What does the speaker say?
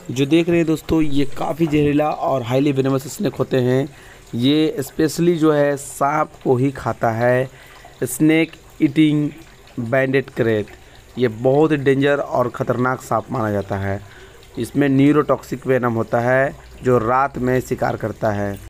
जो देख रहे हैं दोस्तों, ये काफ़ी जहरीला और हाईली वेनेमस स्नेक होते हैं। ये स्पेशली जो है सांप को ही खाता है। स्नेक ईटिंग बैंडेड क्रेट, ये बहुत डेंजर और ख़तरनाक सांप माना जाता है। इसमें न्यूरोटॉक्सिक वेनम होता है जो रात में शिकार करता है।